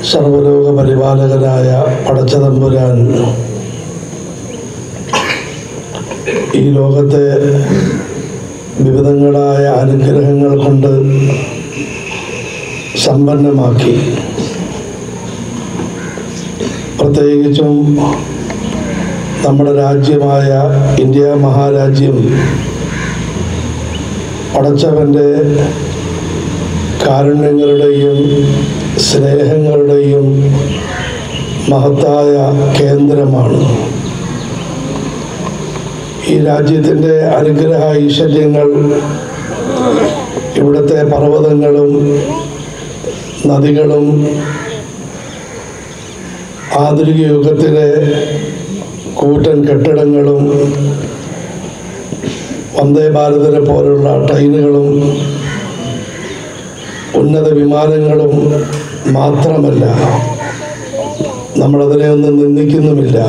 സർവലോക പരിപാലകനായ പടച്ചതമ്പുരാൻ ഈ ലോകത്തെ വിവിധങ്ങളായ അനുഗ്രഹങ്ങൾ കൊണ്ട് സമ്പന്നമാക്കി. പ്രത്യേകിച്ചും നമ്മുടെ രാജ്യമായ ഇന്ത്യ മഹാരാജ്യം പടച്ചവൻ്റെ കാരുണ്യങ്ങളുടെയും സ്നേഹങ്ങളുടെയും മഹത്തായ കേന്ദ്രമാണ്. ഈ രാജ്യത്തിൻ്റെ അനുഗ്രഹ ഐശ്വര്യങ്ങൾ ഇവിടുത്തെ പർവ്വതങ്ങളും നദികളും ആധുനിക യുഗത്തിലെ കൂറ്റൻ കെട്ടിടങ്ങളും വന്ദേ ഭാരതിനെ പോലുള്ള ട്രെയിനുകളും ഉന്നത വിമാനങ്ങളും മാത്രമല്ല, നമ്മളതിനെ ഒന്നും നിന്ദിക്കുന്നുമില്ല.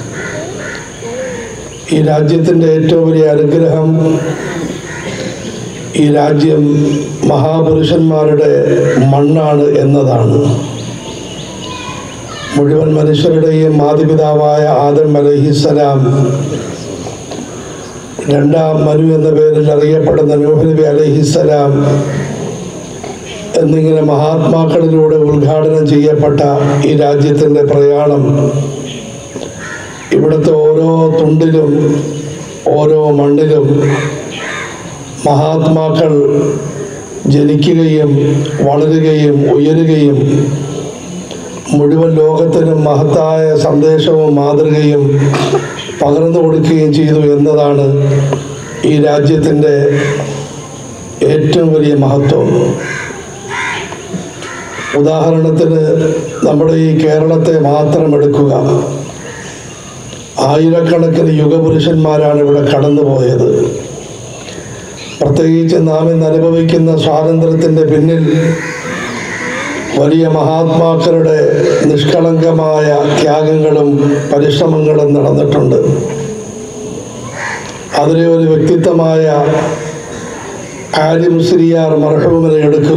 ഈ രാജ്യത്തിൻ്റെ ഏറ്റവും വലിയ അനുഗ്രഹം ഈ രാജ്യം മഹാപുരുഷന്മാരുടെ മണ്ണാണ് എന്നതാണ്. മുഴുവൻ മനുഷ്യരുടെയും മാതാപിതാവായ ആദം അലൈഹിസ്സലാം, രണ്ടാം മനു എന്ന പേരിൽ അറിയപ്പെടുന്ന നൂഹ് നബി അലൈഹിസ്സലാം എന്നിങ്ങനെ മഹാത്മാക്കളിലൂടെ ഉദ്ഘാടനം ചെയ്യപ്പെട്ട ഈ രാജ്യത്തിൻ്റെ പ്രയാണം ഇവിടുത്തെ ഓരോ തുണ്ടിലും ഓരോ മണ്ണിലും മഹാത്മാക്കൾ ജനിക്കുകയും വളരുകയും ഉയരുകയും മുഴുവൻ ലോകത്തിനും മഹത്തായ സന്ദേശവും മാതൃകയും പകർന്നു കൊടുക്കുകയും ചെയ്തു എന്നതാണ് ഈ രാജ്യത്തിൻ്റെ ഏറ്റവും വലിയ മഹത്വം. ഉദാഹരണത്തിന് നമ്മുടെ ഈ കേരളത്തെ മാത്രം എടുക്കുക. ആയിരക്കണക്കിന് യുഗപുരുഷന്മാരാണ് ഇവിടെ കടന്നുപോയത്. പ്രത്യേകിച്ച് നാം ഇന്ന് അനുഭവിക്കുന്ന സ്വാതന്ത്ര്യത്തിൻ്റെ പിന്നിൽ വലിയ മഹാത്മാക്കളുടെ നിഷ്കളങ്കമായ ത്യാഗങ്ങളും പരിശ്രമങ്ങളും നടന്നിട്ടുണ്ട്. അതിലെ ഒരു വ്യക്തിത്വമായ ആലി മുസ്ലിയാർ മർഹൂമിനെ എടുക്കുക.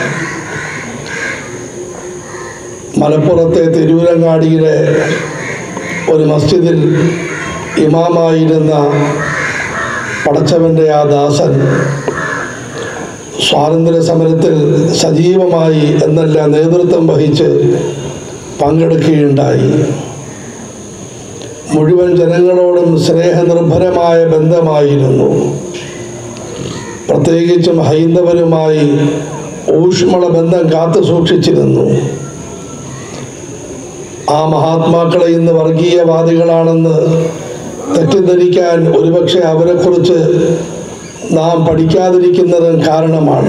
മലപ്പുറത്തെ തിരൂരങ്ങാടിയിലെ ഒരു മസ്ജിദിൽ ഇമാമായിരുന്ന പടച്ചവൻ്റെ ആ ദാസൻ സ്വാതന്ത്ര്യ സമരത്തിൽ സജീവമായി എന്നല്ല നേതൃത്വം വഹിച്ച് പങ്കെടുക്കുകയുണ്ടായി. മുഴുവൻ ജനങ്ങളോടും സ്നേഹനിർഭരമായ ബന്ധമായിരുന്നു. പ്രത്യേകിച്ചും ഹൈന്ദവരുമായി ഊഷ്മള ബന്ധം കാത്തു സൂക്ഷിച്ചിരുന്നു. ആ മഹാത്മാക്കളെ ഇന്ന് വർഗീയവാദികളാണെന്ന് തെറ്റിദ്ധരിക്കാൻ ഒരുപക്ഷെ അവരെക്കുറിച്ച് നാം പഠിക്കാതിരിക്കുന്നതും കാരണമാണ്.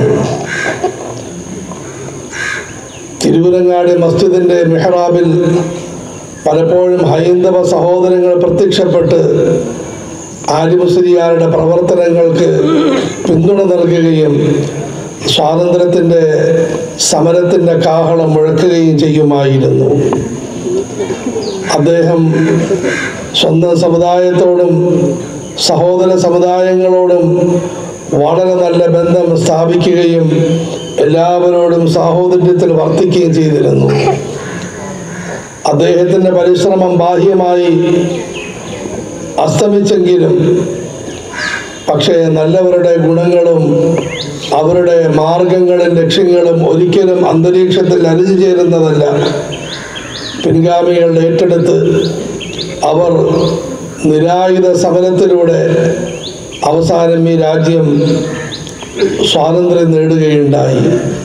തിരുവരങ്ങാടി മസ്ജിദിൻ്റെ മിഹ്റാബിൽ പലപ്പോഴും ഹൈന്ദവ സഹോദരങ്ങൾ പ്രത്യക്ഷപ്പെട്ട് ആലി മുസ്ലിയാരുടെ പ്രവർത്തനങ്ങൾക്ക് പിന്തുണ നൽകുകയും സ്വാതന്ത്ര്യത്തിൻ്റെ സമരത്തിൻ്റെ കാഹളം മുഴക്കുകയും ചെയ്യുമായിരുന്നു. അദ്ദേഹം സ്വന്തം സമുദായത്തോടും സഹോദര സമുദായങ്ങളോടും വളരെ നല്ല ബന്ധം സ്ഥാപിക്കുകയും എല്ലാവരോടും സാഹോദര്യത്തിൽ വർത്തിക്കുകയും ചെയ്തിരുന്നു. അദ്ദേഹത്തിൻ്റെ പരിശ്രമം ബാഹ്യമായി അസ്തമിച്ചെങ്കിലും പക്ഷേ നല്ലവരുടെ ഗുണങ്ങളും അവരുടെ മാർഗങ്ങളും ലക്ഷ്യങ്ങളും ഒരിക്കലും അന്തരീക്ഷത്തിൽ അലിഞ്ഞു ചേരുന്നതല്ല. പിൻഗാമികൾ ഏറ്റെടുത്ത് അവർ നിരായുധ സമരത്തിലൂടെ അവസാനം ഈ രാജ്യം സ്വാതന്ത്ര്യം നേടുകയുണ്ടായി.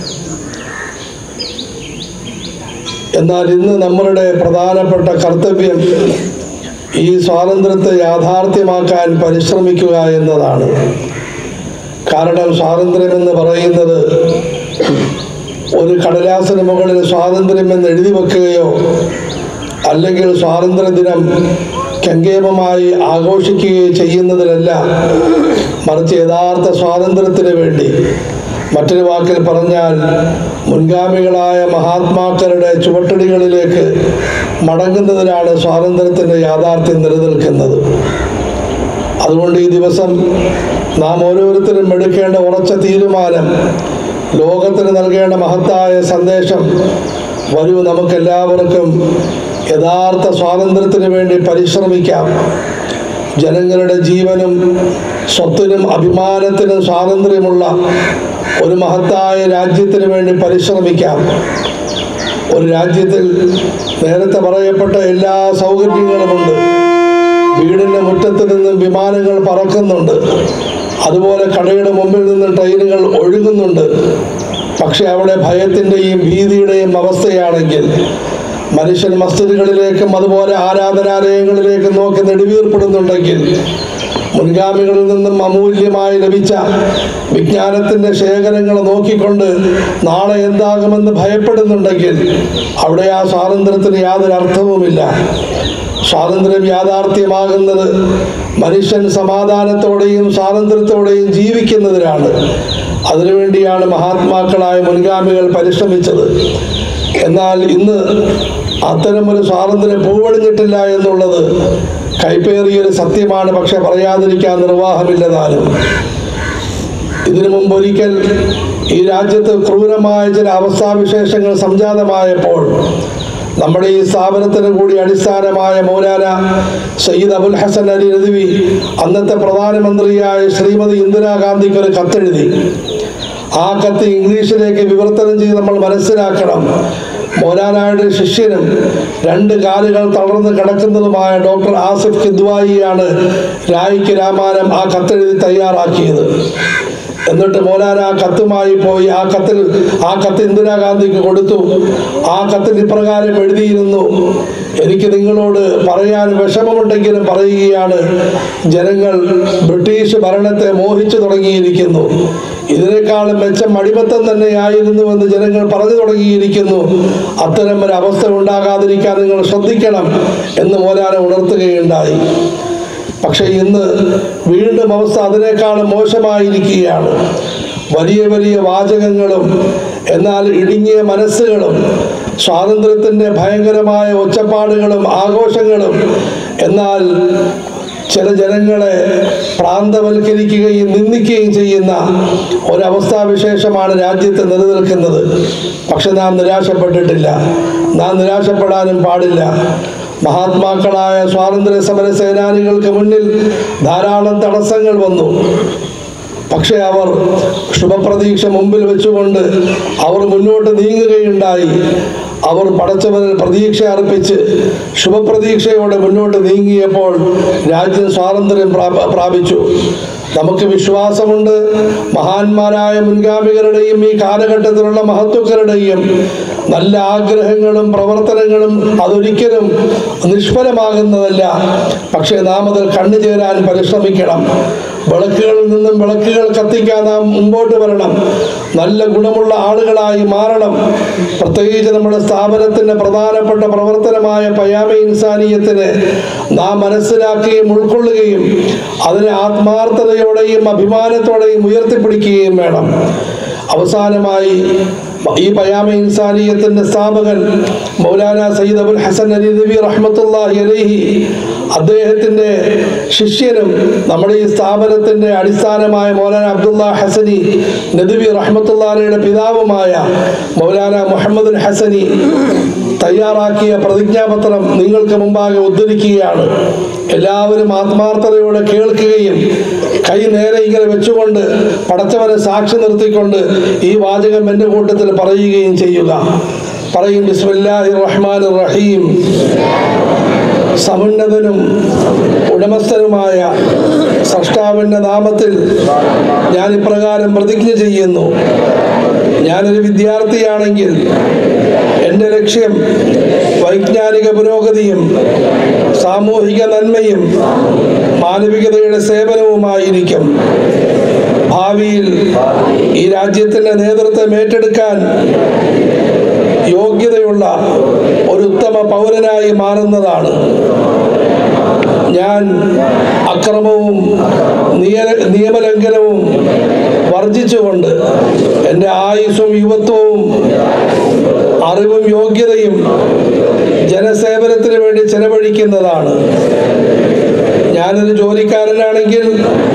എന്നാൽ ഇന്ന് നമ്മളുടെ പ്രധാനപ്പെട്ട കർത്തവ്യം ഈ സ്വാതന്ത്ര്യത്തെ യാഥാർത്ഥ്യമാക്കാൻ പരിശ്രമിക്കുക എന്നതാണ്. കാരണം സ്വാതന്ത്ര്യമെന്ന് പറയുന്നത് ഒരു കടലാസിന് മുകളിൽ സ്വാതന്ത്ര്യമെന്ന് എഴുതി വെക്കുകയോ അല്ലെങ്കിൽ സ്വാതന്ത്ര്യദിനം കെങ്കേമമായി ആഘോഷിക്കുകയോ ചെയ്യുന്നതിലല്ല, മറിച്ച് യഥാർത്ഥ സ്വാതന്ത്ര്യത്തിന് വേണ്ടി, മറ്റൊരു വാക്കിൽ പറഞ്ഞാൽ മുൻഗാമികളായ മഹാത്മാക്കളുടെ ചുവട്ടടികളിലേക്ക് മടങ്ങുന്നതിനാണ് സ്വാതന്ത്ര്യത്തിൻ്റെ യാഥാർത്ഥ്യം നിലനിൽക്കുന്നത്. അതുകൊണ്ട് ഈ ദിവസം നാം ഓരോരുത്തരും എടുക്കേണ്ട ഉറച്ച തീരുമാനം, ലോകത്തിന് നൽകേണ്ട മഹത്തായ സന്ദേശം വരൂ, നമുക്കെല്ലാവർക്കും യഥാർത്ഥ സ്വാതന്ത്ര്യത്തിന് വേണ്ടി പരിശ്രമിക്കാം. ജനങ്ങളുടെ ജീവനും സ്വത്തിനും അഭിമാനത്തിനും സ്വാതന്ത്ര്യമുള്ള ഒരു മഹത്തായ രാജ്യത്തിന് വേണ്ടി പരിശ്രമിക്കാം. ഒരു രാജ്യത്തിൽ നേരത്തെ പറയപ്പെട്ട എല്ലാ സൗകര്യങ്ങളുമുണ്ട്. വീടിൻ്റെ മുറ്റത്ത് നിന്നും വിമാനങ്ങൾ പറക്കുന്നുണ്ട്, അതുപോലെ കടയുടെ മുമ്പിൽ നിന്ന് ട്രെയിനുകൾ ഒഴുകുന്നുണ്ട്. പക്ഷെ അവിടെ ഭയത്തിൻ്റെയും ഭീതിയുടെയും അവസ്ഥയാണെങ്കിൽ മനുഷ്യൻ മസ്ജിദുകളിലേക്കും അതുപോലെ ആരാധനാലയങ്ങളിലേക്കും നോക്കി നെടുവീർപ്പെടുന്നുണ്ടെങ്കിൽ, മുൻഗാമികളിൽ നിന്നും അമൂല്യമായി ലഭിച്ച വിജ്ഞാനത്തിൻ്റെ ശേഖരങ്ങൾ നോക്കിക്കൊണ്ട് നാളെ എന്താകുമെന്ന് ഭയപ്പെടുന്നുണ്ടെങ്കിൽ, അവിടെ ആ സ്വാതന്ത്ര്യത്തിന് യാതൊരു അർത്ഥവുമില്ല. സ്വാതന്ത്ര്യം യാഥാർത്ഥ്യമാകുന്നത് മനുഷ്യൻ സമാധാനത്തോടെയും സ്വാതന്ത്ര്യത്തോടെയും ജീവിക്കുന്നതിനാണ്. അതിനുവേണ്ടിയാണ് മഹാത്മാക്കളായ മുൻഗാമികൾ പരിശ്രമിച്ചത്. എന്നാൽ ഇന്ന് അത്തരമൊരു സ്വാതന്ത്ര്യം പൂവണിഞ്ഞിട്ടില്ല എന്നുള്ളത് കൈപ്പേറിയൊരു സത്യമാണ്. പക്ഷെ പറയാതിരിക്കാൻ നിർവാഹമില്ലതാനും. ഇതിനു മുമ്പ് ഒരിക്കൽ ഈ രാജ്യത്ത് ക്രൂരമായ ചില അവസ്ഥാവിശേഷങ്ങൾ സംജാതമായപ്പോൾ നമ്മുടെ ഈ സ്ഥാപനത്തിന് കൂടി അടിസ്ഥാനമായ മൗലാന സയ്യിദ് അബുൽ ഹസൻ അലി നദ്വി അന്നത്തെ പ്രധാനമന്ത്രിയായ ശ്രീമതി ഇന്ദിരാഗാന്ധിക്ക് ഒരു കത്തെഴുതി. ആ കത്ത് ഇംഗ്ലീഷിലേക്ക് വിവർത്തനം ചെയ്ത് നമ്മൾ മനസ്സിലാക്കണം. മൗലാനയുടെ ശിഷ്യനും 2 കാലുകൾ തളർന്ന് കിടക്കുന്നതുമായ ഡോക്ടർ ആസിഫ് കിദ്വായിയാണ് രായ്ക്ക് രാമാനം ആ കത്തെഴുതി തയ്യാറാക്കിയത്. എന്നിട്ട് മൗലാന ആ കത്തുമായി പോയി ആ കത്ത് ഇന്ദിരാഗാന്ധിക്ക് കൊടുത്തു. ആ കത്തിൽ ഇപ്രകാരം എഴുതിയിരുന്നു: എനിക്ക് നിങ്ങളോട് പറയാൻ വിഷമമുണ്ടെങ്കിലും പറയുകയാണ്, ജനങ്ങൾ ബ്രിട്ടീഷ് ഭരണത്തെ മോഹിച്ചു തുടങ്ങിയിരിക്കുന്നു. ഇതിനേക്കാളും മെച്ചം അടിമത്തം തന്നെയായിരുന്നുവെന്ന് ജനങ്ങൾ പറഞ്ഞു തുടങ്ങിയിരിക്കുന്നു. അത്തരം ഒരു അവസ്ഥ ഉണ്ടാകാതിരിക്കാൻ നിങ്ങൾ ശ്രദ്ധിക്കണം എന്ന് മൗലാന ഉണർത്തുകയുണ്ടായി. പക്ഷെ ഇന്ന് വീണ്ടും അവസ്ഥ അതിനേക്കാളും മോശമായിരിക്കുകയാണ്. വലിയ വലിയ വാചകങ്ങളും എന്നാൽ ഇടുങ്ങിയ മനസ്സുകളും, സ്വാതന്ത്ര്യത്തിൻ്റെ ഭയങ്കരമായ ഒച്ചപ്പാടുകളും ആഘോഷങ്ങളും, എന്നാൽ ചില ജനങ്ങളെ പ്രാന്തവൽക്കരിക്കുകയും നിന്ദിക്കുകയും ചെയ്യുന്ന ഒരവസ്ഥാവിശേഷമാണ് രാജ്യത്ത് നിലനിൽക്കുന്നത്. പക്ഷെ നാം നിരാശപ്പെട്ടിട്ടില്ല, നാം നിരാശപ്പെടാനും പാടില്ല. മഹാത്മാക്കളായ സ്വാതന്ത്ര്യ സമര സേനാനികൾക്ക് മുന്നിൽ ധാരാളം തടസ്സങ്ങൾ വന്നു. പക്ഷെ അവർ ശുഭപ്രതീക്ഷ മുമ്പിൽ വെച്ചുകൊണ്ട് അവർ മുന്നോട്ട് നീങ്ങുകയുണ്ടായി. അവർ പടച്ചവനിൽ പ്രതീക്ഷ അർപ്പിച്ച് ശുഭപ്രതീക്ഷയോടെ മുന്നോട്ട് നീങ്ങിയപ്പോൾ രാജ്യം സ്വാതന്ത്ര്യം പ്രാപിച്ചു. നമുക്ക് വിശ്വാസമുണ്ട്, മഹാന്മാരായ മുൻഗാമികളുടെയും ഈ കാലഘട്ടത്തിലുള്ള മഹത്വക്കരുടെയും നല്ല ആഗ്രഹങ്ങളും പ്രവർത്തനങ്ങളും അതൊരിക്കലും നിഷ്ഫലമാകുന്നതല്ല. പക്ഷേ നാം അതിൽ കണ്ണുചേരാൻ പരിശ്രമിക്കണം. വിളക്കുകളിൽ നിന്നും വിളക്കുകൾ കത്തിക്കാൻ നാം മുമ്പോട്ട് വരണം. നല്ല ഗുണമുള്ള ആളുകളായി മാറണം. പ്രത്യേകിച്ച് നമ്മുടെ സ്ഥാപനത്തിൻ്റെ പ്രധാനപ്പെട്ട പ്രവർത്തനമായ പയാമെ ഇൻസാനിയത്തിന് നാം മനസ്സിലാക്കുകയും ഉൾക്കൊള്ളുകയും അതിനെ ആത്മാർത്ഥതയോടെയും അഭിമാനത്തോടെയും ഉയർത്തിപ്പിടിക്കുകയും വേണം. അവസാനമായി ഈ പയാമെ ഇൻസാനിയത്തിൻ്റെ സ്ഥാപകൻ മൗലാന സയ്യിദ് അബുൽ ഹസൻ അലി നദ്വി റഹ്മത്തുള്ളാഹി അലൈഹി, അദ്ദേഹത്തിൻ്റെ ശിഷ്യനും നമ്മുടെ ഈ സ്ഥാപനത്തിൻ്റെ അടിസ്ഥാനമായ മൗലാന അബ്ദുള്ള ഹസനി നദ്വി റഹ്മത്തുള്ളാഹിയുടെ പിതാവുമായ മൗലാന മുഹമ്മദ് ഹസനി തയ്യാറാക്കിയ പ്രതിജ്ഞാപത്രം നിങ്ങൾക്ക് മുമ്പാകെ ഉദ്ധരിക്കുകയാണ്. എല്ലാവരും ആത്മാർത്ഥതയോടെ കേൾക്കുകയും കൈ നേരെ ഇങ്ങനെ വെച്ചുകൊണ്ട് പടച്ചവനെ സാക്ഷി നിർത്തിക്കൊണ്ട് ഈ വാചകം എൻ്റെ കൂട്ടത്തിൽ പറയുകയും ചെയ്യുക. പറയും: ബിസ്മില്ലാഹിർ റഹ്മാനിർ റഹീം. സമുന്നതനും ഉടമസ്ഥനുമായ സ്രഷ്ടാവിൻ്റെ നാമത്തിൽ ഞാൻ ഇപ്രകാരം പ്രതിജ്ഞ ചെയ്യുന്നു: ഞാനൊരു വിദ്യാർത്ഥിയാണെങ്കിൽ എൻ്റെ ലക്ഷ്യം വൈജ്ഞാനിക പുരോഗതിയും സാമൂഹിക നന്മയും മാനവികതയുടെ സേവനവുമായിരിക്കും. ഭാവിയിൽ ഈ രാജ്യത്തിൻ്റെ നേതൃത്വം ഏറ്റെടുക്കാൻ യോഗ്യതയുള്ള ഒരു ഉത്തമ പൗരനായി മാറുന്നതാണ്. ഞാൻ അക്രമവും നിയമലംഘനവും വർജിച്ചുകൊണ്ട് എൻ്റെ ആയുസ്സും യുവത്വവും അറിവും യോഗ്യതയും ജനസേവനത്തിന് വേണ്ടി ചെലവഴിക്കുന്നതാണ്. ഞാനൊരു ജോലിക്കാരനാണെങ്കിൽ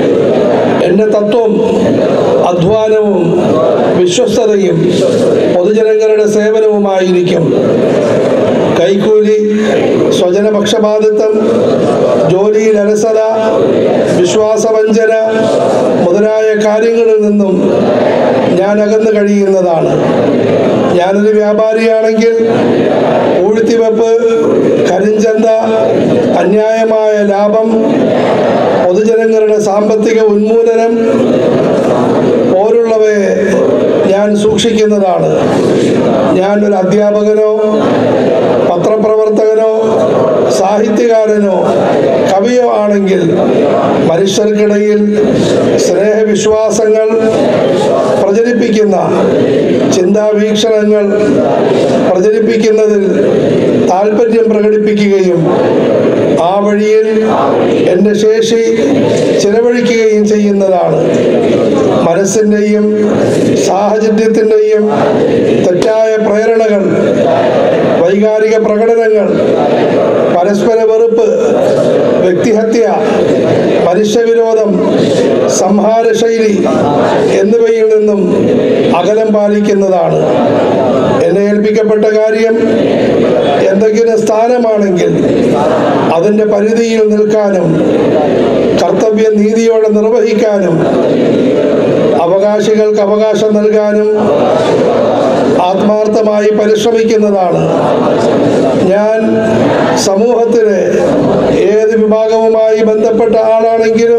എൻ്റെ തത്വം അധ്വാനവും വിശ്വസ്തതയും പൊതുജനങ്ങളുടെ സേവനവുമായിരിക്കും. കൈക്കൂലി, സ്വജനപക്ഷപാതിത്വം, ജോലിയിൽ അലസത, വിശ്വാസവഞ്ചന മുതലായ കാര്യങ്ങളിൽ നിന്നും ഞാൻ അകന്നു കഴിയുന്നതാണ്. ഞാനൊരു വ്യാപാരിയാണെങ്കിൽ ഊഴ്ത്തിവെപ്പ്, കരിഞ്ചന്ത, അന്യായമായ ലാഭം, പൊതുജനങ്ങളുടെ സാമ്പത്തിക ഉന്മൂലനം പോലുള്ളവയെ ഞാൻ സൂക്ഷിക്കുന്നതാണ്. ഞാൻ ഒരു അധ്യാപകനോ പത്രപ്രവർത്തകനോ സാഹിത്യകാരനോ കവിയോ ആണെങ്കിൽ മനുഷ്യർക്കിടയിൽ സ്നേഹവിശ്വാസങ്ങൾ പ്രചരിപ്പിക്കുന്ന ചിന്താവീക്ഷണങ്ങൾ പ്രചരിപ്പിക്കുന്നതിൽ താല്പര്യം പ്രകടിപ്പിക്കുകയും ആ വഴിയിൽ എൻ്റെ ശേഷി ചിലവഴിക്കുകയും ചെയ്യുന്നതാണ്. മനസ്സിൻ്റെയും സാഹചര്യത്തിൻ്റെയും തെറ്റായ പ്രേരണകൾ, വൈകാരിക പ്രകടനങ്ങൾ, പരസ്പര വെറുപ്പ്, വ്യക്തിഹത്യ, മനുഷ്യവിരോധം, സംഹാരശൈലി എന്നിവയിൽ നിന്നും അകലം പാലിക്കുന്നതാണ്. എന്നെ ഏൽപ്പിക്കപ്പെട്ട കാര്യം എന്തെങ്കിലും സ്ഥാനമാണെങ്കിൽ അതിൻ്റെ പരിധിയിൽ നിൽക്കാനും കർത്തവ്യം നീതിയോടെ നിർവഹിക്കാനും അവകാശികൾക്ക് അവകാശം നൽകാനും ആത്മാർത്ഥമായി പരിശ്രമിക്കുന്നതാണ്. ഞാൻ സമൂഹത്തിലെ ഏത് വിഭാഗവുമായി ബന്ധപ്പെട്ട ആളാണെങ്കിലും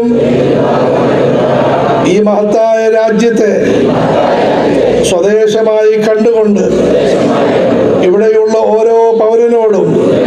ഈ മഹത്തായ രാജ്യത്തെ സ്വദേശമായി കണ്ടുകൊണ്ട് ഇവിടെയുള്ള ഓരോ പൗരനോടും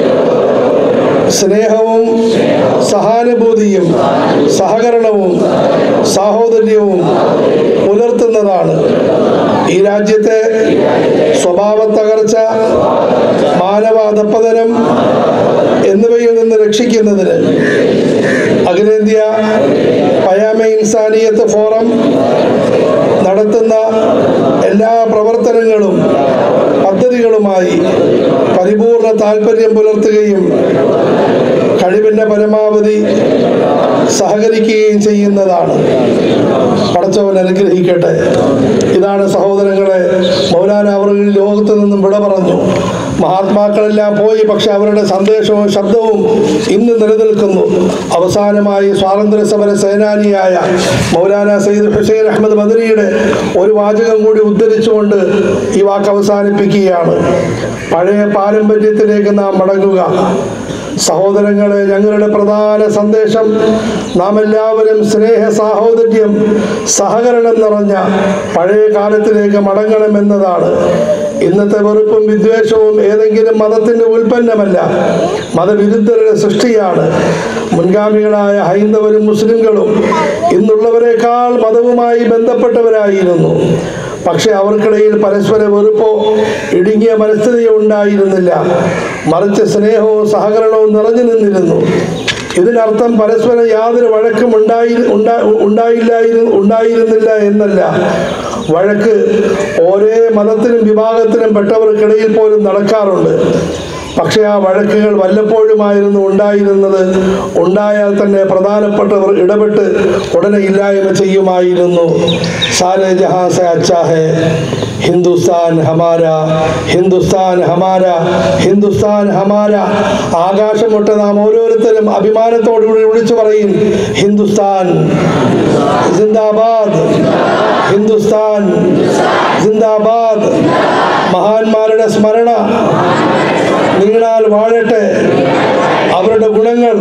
സ്നേഹവും സഹാനുഭൂതിയും സഹകരണവും സാഹോദര്യവും പുലർത്തുന്നതാണ്. ഈ രാജ്യത്തെ സ്വഭാവ തകർച്ച, മാനവ അധപ്പതനം എന്നിവയിൽ നിന്ന് രക്ഷിക്കുന്നതിന് അഖിലേന്ത്യാ പയാമെ ഇൻസാനിയത്ത് ഫോറം നടത്തുന്ന എല്ലാ പ്രവർത്തനങ്ങളും പദ്ധതികളുമായി പരിപൂർണ താല്പര്യം പുലർത്തുകയും കഴിവിൻ്റെ പരമാവധി സഹകരിക്കുകയും ചെയ്യുന്നതാണ്. പടച്ചവൻ അനുഗ്രഹിക്കട്ടെ. ഇതാണ് സഹോദരങ്ങളെ, മൗലാന അവറുകൾ ലോകത്തു നിന്നും വിട പറഞ്ഞു. മഹാത്മാക്കളെല്ലാം പോയി, പക്ഷെ അവരുടെ സന്ദേശവും ശബ്ദവും ഇന്ന് നിലനിൽക്കുന്നു. അവസാനമായി സ്വാതന്ത്ര്യ സമര സേനാനിയായ മൗലാന സയ്യിദ് ഹുസൈൻ അഹമ്മദ് മദനിയുടെ ഒരു വാചകം കൂടി ഉദ്ധരിച്ചുകൊണ്ട് ഈ വാക്ക് അവസാനിപ്പിക്കുകയാണ്. പഴയ പാരമ്പര്യത്തിലേക്ക് നാം മടങ്ങുക. സഹോദരങ്ങളെ, ഞങ്ങളുടെ പ്രധാന സന്ദേശം നാം എല്ലാവരും സ്നേഹ, സാഹോദര്യം, സഹകരണം നിറഞ്ഞ പഴയ കാലത്തിലേക്ക് മടങ്ങണമെന്നതാണ്. ഇന്നത്തെ വെറുപ്പും വിദ്വേഷവും ഏതെങ്കിലും മതത്തിൻ്റെ ഉൽപ്പന്നമല്ല, മതവിരുദ്ധരുടെ സൃഷ്ടിയാണ്. മുൻഗാമികളായ ഹൈന്ദവരും മുസ്ലിങ്ങളും ഇന്നുള്ളവരെക്കാൾ മതവുമായി ബന്ധപ്പെട്ടവരായിരുന്നു. പക്ഷെ അവർക്കിടയിൽ പരസ്പര വെറുപ്പോ ഇടുങ്ങിയ മനസ്ഥിതിയോ ഉണ്ടായിരുന്നില്ല. മറിച്ച് സ്നേഹവും സഹകരണവും നിറഞ്ഞു നിന്നിരുന്നു. ഇതിനർത്ഥം പരസ്പരം യാതൊരു വഴക്കും ഉണ്ടായിരുന്നില്ല എന്നല്ല. വഴക്ക് ഒരേ മതത്തിനും വിഭാഗത്തിനും പെട്ടവർക്കിടയിൽ പോലും നടക്കാറുണ്ട്. പക്ഷെ ആ വഴക്കുകൾ വല്ലപ്പോഴുമായിരുന്നു ഉണ്ടായിരുന്നത്. ഉണ്ടായാൽ തന്നെ പ്രധാനപ്പെട്ടവർ ഇടപെട്ട് ഉടനെ ഇല്ലായ്മ ചെയ്യുമായിരുന്നു. സാരേ ജഹാൻ സെ അച്ഛാ ഹേ, ഹിന്ദുസ്ഥാൻ ഹമാര, ഹിന്ദുസ്ഥാൻ ഹമാര, ഹിന്ദുസ്ഥാൻ ഹമാര. ആകാശം തൊട്ട് നാം ഓരോരുത്തരും അഭിമാനത്തോടുകൂടി വിളിച്ചു പറയും, ഹിന്ദുസ്ഥാൻ സിന്ദാബാദ്, ഹിന്ദുസ്ഥാൻ സിന്ദാബാദ്. മഹാന്മാരുടെ സ്മരണ നീണാൽ വാഴട്ടെ, അവരുടെ ഗുണങ്ങൾ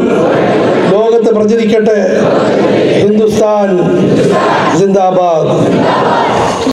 ലോകത്ത് പ്രചരിക്കട്ടെ. ഹിന്ദുസ്ഥാൻ സിന്ദാബാദ്.